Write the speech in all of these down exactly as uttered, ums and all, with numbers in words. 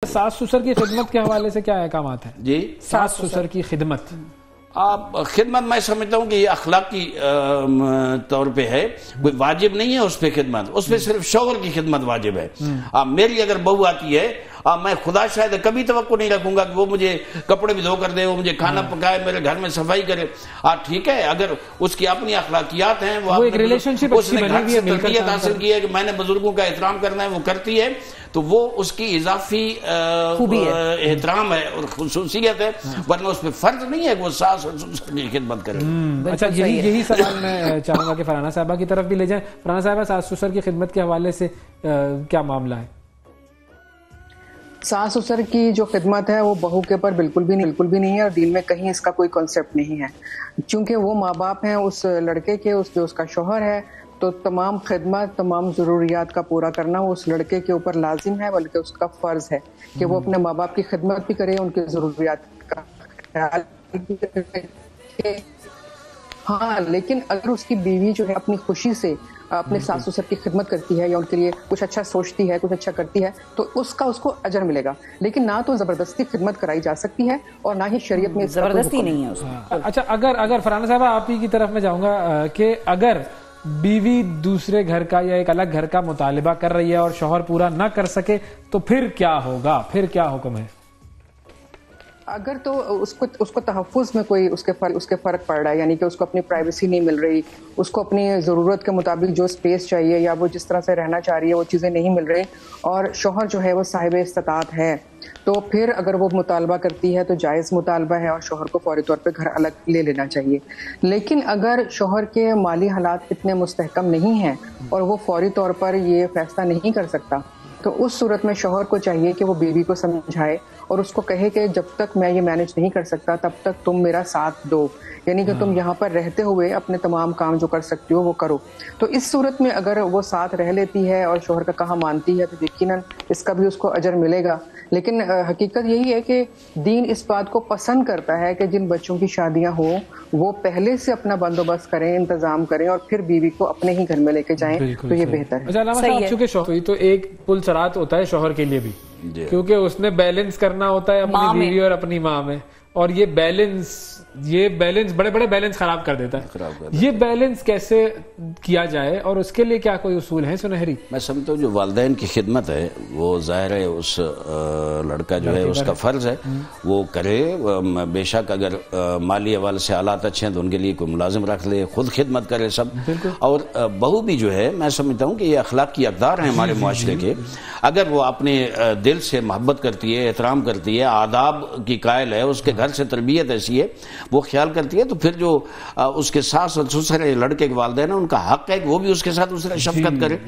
ساس سسر کی خدمت کے حوالے سے کیا احکامات ہیں؟ جی ساس سسر کی خدمت آپ خدمت میں سمجھتا ہوں کہ یہ اخلاقی طور پہ ہے، کوئی واجب نہیں ہے اس پہ خدمت، اس پہ صرف شوہر کی خدمت واجب ہے۔ میری اگر بہو آتی ہے میں خدا شاید کبھی توقع نہیں رکھوں گا کہ وہ مجھے کپڑے بھی دھو کر دے، وہ مجھے کھانا پکائے، میرے گھر میں صفائی کرے۔ ٹھیک ہے، اگر اس کی اپنی اخلاقیات ہیں، وہ اس نے گھر سے تربیت حاصل کی ہے کہ میں نے بزرگوں کا احترام کرنا ہے، وہ کرتی ہے، تو وہ اس کی اضافی احترام ہے اور خصوصیت ہے، ورنہ اس پہ فرض نہیں ہے کہ وہ ساس اور سسر کی خدمت کرے۔ اچھا، یہی یہی سوال میں چاہوں گا کہ فرحانہ صاحبہ کی طرف بھی لے جائیں۔ فرحانہ صاحبہ، ساس سسر کی خدمت کے حوالے سے کیا معاملہ ہے؟ ساس سسر کی جو خدمت ہے وہ بہو کے اوپر بالکل بھی نہیں بالکل بھی نہیں ہے، اور دین میں کہیں اس کا کوئی کانسیپٹ نہیں ہے، چونکہ وہ ماں باپ ہیں اس لڑکے کے، اس جو اس کا شوہر ہے، تو تمام خدمت، تمام ضروریات کا پورا کرنا وہ اس لڑکے کے اوپر لازم ہے، بلکہ اس کا فرض ہے کہ وہ اپنے ماں باپ کی خدمت بھی کرے، ان کی ضروریات کا خیال بھی کرے۔ ہاں، لیکن اگر اس کی بیوی جو ہے اپنی خوشی سے اپنے ساس سسر کی خدمت کرتی ہے یا ان کے لیے کچھ اچھا سوچتی ہے، کچھ اچھا کرتی ہے، تو اس کا اس کو اجر ملے گا، لیکن نہ تو زبردستی خدمت کرائی جا سکتی ہے اور نہ ہی شریعت میں زبردستی نہیں ہے اس میں۔ اچھا، اگر اگر فرحانہ صاحبہ آپ ہی کی طرف میں جاؤں گا کہ اگر بیوی دوسرے گھر کا یا ایک الگ گھر کا مطالبہ کر رہی ہے اور شوہر پورا نہ کر سکے تو پھر کیا ہوگا؟ پھر کیا حکم ہے؟ اگر تو اس کو اس کو تحفظ میں کوئی اس کے فرق اس کے فرق پڑ رہا ہے، یعنی کہ اس کو اپنی پرائیویسی نہیں مل رہی، اس کو اپنی ضرورت کے مطابق جو اسپیس چاہیے یا وہ جس طرح سے رہنا چاہ رہی ہے وہ چیزیں نہیں مل رہی، اور شوہر جو ہے وہ صاحب استطاعت ہے، تو پھر اگر وہ مطالبہ کرتی ہے تو جائز مطالبہ ہے اور شوہر کو فوری طور پہ گھر الگ لے لینا چاہیے۔ لیکن اگر شوہر کے مالی حالات اتنے مستحکم نہیں ہیں اور وہ فوری طور پر یہ فیصلہ نہیں کر سکتا، تو اس صورت میں شوہر کو چاہیے کہ وہ بیوی کو سمجھائے اور اس کو کہے کہ جب تک میں یہ مینج نہیں کر سکتا تب تک تم میرا ساتھ دو، یعنی کہ تم یہاں پر رہتے ہوئے اپنے تمام کام جو کر سکتی ہو وہ کرو۔ تو اس صورت میں اگر وہ ساتھ رہ لیتی ہے اور شوہر کا کہا مانتی ہے تو یقیناً اس کا بھی اس کو اجر ملے گا۔ لیکن حقیقت یہی ہے کہ دین اس بات کو پسند کرتا ہے کہ جن بچوں کی شادیاں ہوں وہ پہلے سے اپنا بندوبست کریں، انتظام کریں، اور پھر بیوی کو اپنے ہی گھر میں لے کے جائیں، تو یہ بہتر ہے۔ اچھا علامہ صاحب، چونکہ شوہر تو ایک پل صراط ہوتا ہے شوہر کے لیے بھی، کیونکہ اس نے بیلنس کرنا ہوتا ہے اپنی بیوی اور اپنی ماں میں، اور یہ بیلنس یہ بیلنس بڑے بڑے بیلنس خراب کر دیتا ہے۔ یہ بیلنس کیسے کیا جائے اور اس کے لیے کیا کوئی اصول ہیں سنہری؟ میں سمجھتا ہوں جو والدین کی خدمت ہے وہ ظاہر ہے اس لڑکا جو ہے اس کا فرض ہے وہ کرے، بے شک اگر مالی حوالے سے حالات اچھے ہیں تو ان کے لیے کوئی ملازم رکھ لے، خود خدمت کرے سب۔ اور بہو بھی جو ہے میں سمجھتا ہوں کہ یہ اخلاقی اقدار ہیں ہمارے معاشرے کے، اگر وہ اپنے دل سے محبت کرتی ہے، احترام کرتی ہے، آداب کی قائل ہے، اس کے گھر سے تربیت ایسی ہے وہ خیال کرتی ہے، تو پھر جو اس کے ساس اور سسر لڑکے کے والدین ہیں ان کا حق ہے کہ وہ بھی اس کے ساتھ اس طرح شفقت کرے۔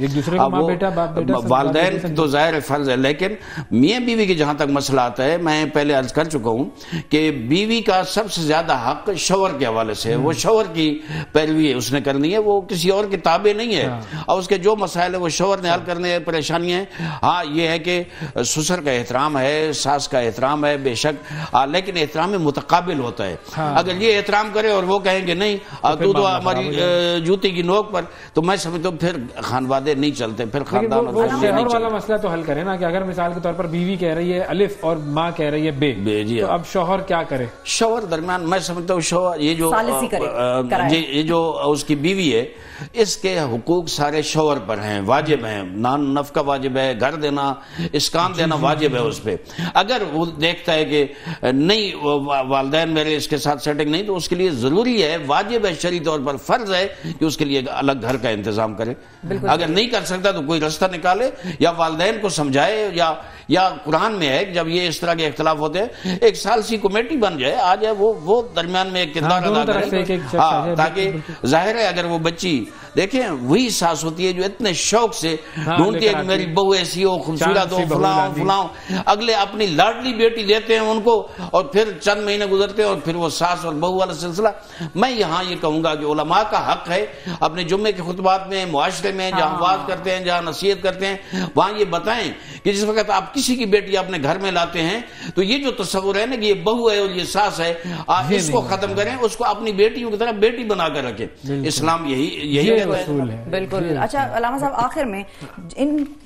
والدین تو ظاہر فرض ہے، لیکن میاں بیوی کی جہاں تک مسئلہ آتا ہے میں پہلے عرض کر چکا ہوں کہ بیوی کا سب سے زیادہ حق شوہر کے حوالے سے، وہ شوہر کی پیروی اس نے کرنی ہے، وہ کسی اور کے تابع نہیں ہے، اور اس کے جو مسائل ہیں وہ شوہر نے حل کرنے ہیں، پریشانیاں ہیں۔ ہاں یہ ہے کہ سسر کا احترام ہے، ساس کا احترام ہے بے شک، لیکن احترام متقابل ہوتا ہے۔ اگر یہ احترام کرے اور وہ کہیں کہ نہیں تو تو ہماری جوتی کی نوک پر، تو میں سمجھتا ہوں پھر خانوادے نہیں چلتے، پھر خاندان والا مسئلہ تو حل کرے نا، کہ اگر مثال کے طور پر بیوی کہہ رہی ہے الف اور ماں کہہ رہی ہے بے، تو اب شوہر کیا کرے؟ شوہر درمیان میں سمجھتا ہوں شوہر یہ جو یہ جو اس کی بیوی ہے اس کے حقوق سارے شوہر پر ہیں، واجب ہیں، نان نفقہ واجب ہے، گھر دینا، اسکان دینا واجب ہے اس پہ۔ اگر وہ دیکھتا ہے کہ نہیں والدین میرے اس کے ساتھ سیٹنگ نہیں، تو اس کے لیے ضروری ہے، واجب ہے، شرعی طور پر فرض ہے کہ اس کے لیے الگ گھر کا انتظام کرے۔ اگر نہیں کر سکتا تو کوئی رستہ نکالے، یا والدین کو سمجھائے، یا یا قرآن میں ہے جب یہ اس طرح کے اختلاف ہوتے ہیں ایک سالسی کمیٹی بن جائے، آ جائے، وہ وہ درمیان میں ایک کردار ادا کرے، تاکہ ظاہر ہے اگر وہ بچی دیکھیں وہی ساس ہوتی ہے جو اتنے شوق سے ڈھونڈتی ہے کہ میری بہو ایسی ہو، خوبصورت ہو، فلاں فلاں، اگلے اپنی لاڈلی بیٹی دیتے ہیں ان کو، اور پھر چند مہینے گزرتے ہیں اور پھر وہ ساس اور بہو والا سلسلہ۔ میں یہاں یہ کہوں گا کہ علماء کا حق ہے اپنے جمعے کے خطبات میں، معاشرے میں جہاں وعظ کرتے ہیں، جہاں نصیحت کرتے ہیں، وہاں یہ بتائیں کہ جس وقت آپ کسی کی بیٹی اپنے گھر میں لاتے ہیں تو یہ جو تصور ہے نا کہ یہ بہو ہے اور یہ ساس ہے، آپ اس کو ختم کریں، اس کو اپنی بیٹیوں کی طرح بیٹی بنا کر رکھیں۔ اسلام یہی یہی بالکل۔ اچھا علامہ صاحب، آخر میں ان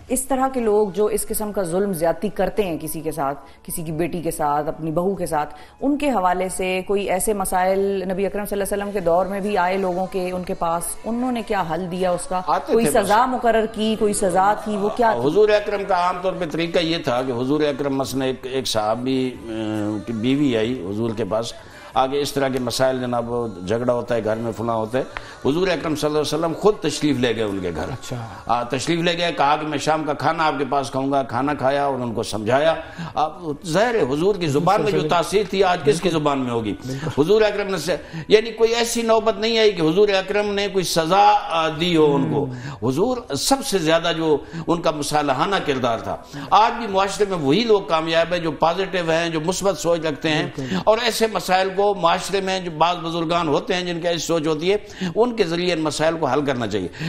اس طرح کے لوگ جو اس قسم کا ظلم زیادتی کرتے ہیں کسی کے ساتھ، کسی کی بیٹی کے ساتھ، اپنی بہو کے ساتھ، ان کے حوالے سے کوئی ایسے مسائل نبی اکرم صلی اللہ علیہ وسلم کے دور میں بھی آئے لوگوں کے، ان کے پاس انہوں نے کیا حل دیا اس کا؟ کوئی سزا مقرر کی، کوئی سزا تھی، وہ کیا تھی؟ حضور اکرم کا عام طور پہ طریقہ یہ تھا کہ حضور اکرم مثلا ایک صحابی کی بیوی آئی حضور کے پاس، آگے اس طرح کے مسائل جناب جھگڑا ہوتا ہے گھر میں، فلاں ہوتا ہے، حضور اکرم صلی اللہ علیہ وسلم خود تشریف لے گئے ان کے گھر. اچھا تشریف لے گئے، کہا کہ میں شام کا کھانا آپ کے پاس کھاؤں گا. کھانا کھایا اور ان کو سمجھایا. اب ظاہر ہے حضور کی زبان میں جو تاثیر تھی آج کس کی زبان میں ہوگی؟ حضور اکرم نے سے یعنی کوئی ایسی نوبت نہیں آئی کہ حضور اکرم نے کوئی سزا دی ہو ان کو. حضور سب سے زیادہ جو ان کا مصالحانہ کردار تھا. آج بھی معاشرے میں وہی لوگ کامیاب ہیں جو پازیٹیو ہیں، جو مثبت سوچ رکھتے ہیں، اور ایسے مسائل کو معاشرے میں جو بعض بزرگان ہوتے ہیں جن کی ایسی سوچ ہوتی ہے، ان کے ذریعے ان مسائل کو حل کرنا چاہیے.